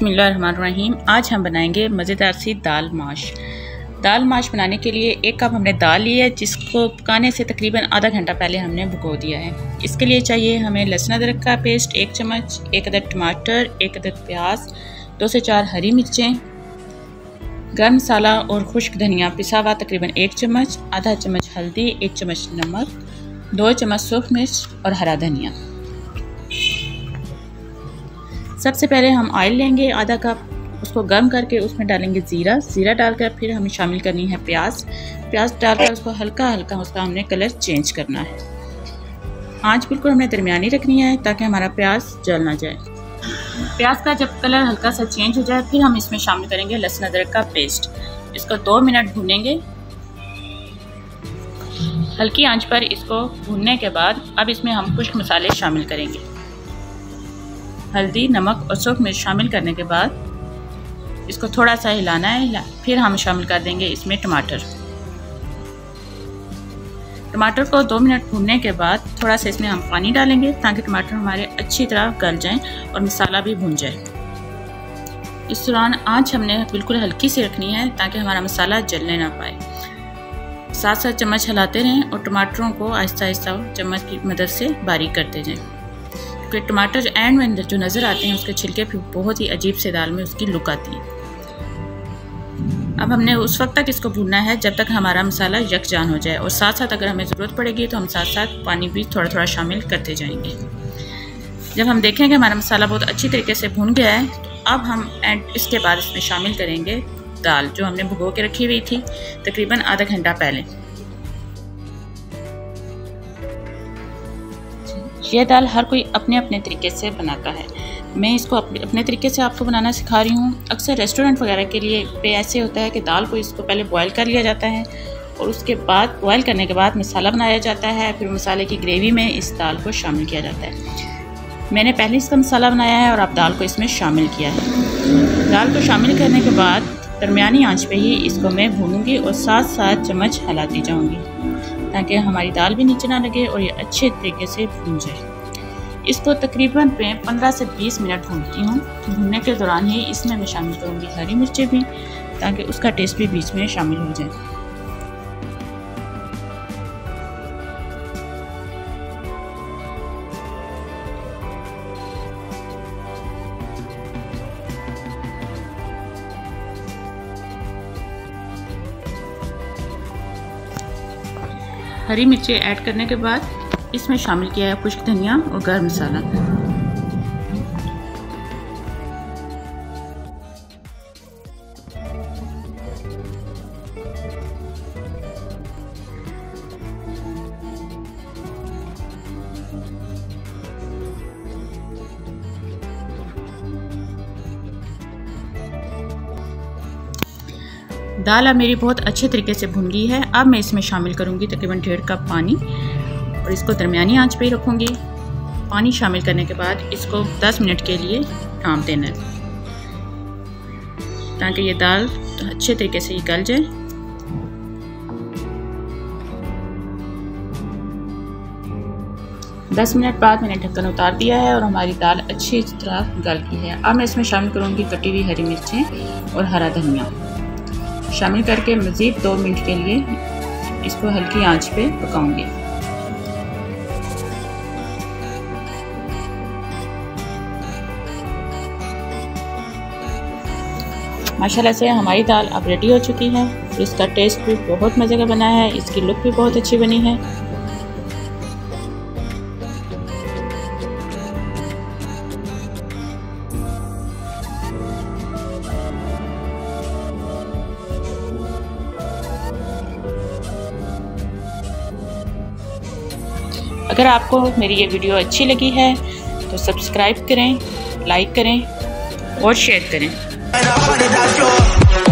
बिस्मिल्लाहिर्रहमानिर्रहीम। आज हम बनाएंगे मज़ेदार सी दाल माश। दाल माश बनाने के लिए एक कप हमने दाल ली है, जिसको पकाने से तकरीबन आधा घंटा पहले हमने भिगो दिया है। इसके लिए चाहिए हमें लहसुन अदरक का पेस्ट 1 चम्मच, 1 अदद टमाटर, 1 अदद प्याज, 2 से 4 हरी मिर्चें, गर्म मसाला और खुश्क धनिया पिसा हुआ तकरीबन 1 चम्मच, आधा चम्मच हल्दी, 1 चम्मच नमक, 2 चम्मच सूख मिर्च और हरा धनिया। सबसे पहले हम ऑयल लेंगे आधा कप, उसको गर्म करके उसमें डालेंगे ज़ीरा डालकर फिर हमें शामिल करनी है प्याज डालकर उसको हल्का हल्का उसका हमने कलर चेंज करना है। आंच बिल्कुल हमने दरमियानी रखनी है ताकि हमारा प्याज जल ना जाए। प्याज का जब कलर हल्का सा चेंज हो जाए फिर हम इसमें शामिल करेंगे लहसुन अदरक का पेस्ट। इसको 2 मिनट भूनेंगे हल्की आंच पर। इसको भूनने के बाद अब इसमें हम खुश्क मसाले शामिल करेंगे। हल्दी, नमक और सूख मिर्च शामिल करने के बाद इसको थोड़ा सा हिलाना है। फिर हम शामिल कर देंगे इसमें टमाटर को 2 मिनट भूनने के बाद थोड़ा सा इसमें हम पानी डालेंगे ताकि टमाटर हमारे अच्छी तरह गल जाएं और मसाला भी भून जाए। इस दौरान आंच हमने बिल्कुल हल्की सी रखनी है ताकि हमारा मसाला जलने ना पाए। साथ साथ चम्मच हिलाते रहें और टमाटरों को आहिस्ता आहिस्ता चम्मच की मदद से बारीक करते जाएं, क्योंकि टमाटर एंड में जो नज़र आते हैं उसके छिलके फिर बहुत ही अजीब से दाल में उसकी लुक आती है। अब हमने उस वक्त तक इसको भूनना है जब तक हमारा मसाला यकजान हो जाए, और साथ साथ अगर हमें ज़रूरत पड़ेगी तो हम साथ साथ पानी भी थोड़ा थोड़ा शामिल करते जाएंगे। जब हम देखेंगे हमारा मसाला बहुत अच्छी तरीके से भून गया है तो अब हम इसके बाद इसमें शामिल करेंगे दाल जो हमने भिगो के रखी हुई थी तकरीबन आधा घंटा पहले। यह दाल हर कोई अपने अपने तरीके से बनाता है, मैं इसको अपने तरीके से आपको बनाना सिखा रही हूँ। अक्सर रेस्टोरेंट वगैरह के लिए पे ऐसे होता है कि दाल को इसको पहले बॉयल कर लिया जाता है और उसके बाद बॉयल करने के बाद मसाला बनाया जाता है, फिर मसाले की ग्रेवी में इस दाल को शामिल किया जाता है। मैंने पहले इसका मसाला बनाया है और अब दाल को इसमें शामिल किया है। दाल को शामिल करने के बाद दरमियानी आंच पे ही इसको मैं भूनूंगी और साथ साथ चम्मच हिलाती जाऊंगी ताकि हमारी दाल भी नीचे ना लगे और ये अच्छे तरीके से भून जाए। इसको तकरीबन 15 से 20 मिनट भूनती हूँ। भूनने के दौरान ही इसमें मैं शामिल करूँगी हरी मिर्चें भी ताकि उसका टेस्ट भी बीच में शामिल हो जाए। हरी मिर्चें ऐड करने के बाद इसमें शामिल किया है खुश्क धनिया और गर्म मसाला। दाल अब मेरी बहुत अच्छे तरीके से भुन गई है। अब मैं इसमें शामिल करूंगी तकरीबन 1.5 कप पानी और इसको दरमियानी आंच पे ही रखूँगी। पानी शामिल करने के बाद इसको 10 मिनट के लिए ढाँप देना है ताकि ये दाल अच्छे तरीके से गल जाए। दस मिनट बाद मैंने ढक्कन उतार दिया है और हमारी दाल अच्छी तरह गल गई है। अब मैं इसमें शामिल करूँगी कटी हुई हरी मिर्चें और हरा धनिया शामिल करके मज़ीद 2 मिनट के लिए इसको हल्की आंच पे पकाऊंगी। माशाल्लाह से हमारी दाल अब रेडी हो चुकी है। इसका टेस्ट भी बहुत मज़े का बना है, इसकी लुक भी बहुत अच्छी बनी है। अगर आपको मेरी ये वीडियो अच्छी लगी है तो सब्सक्राइब करें, लाइक करें और शेयर करें।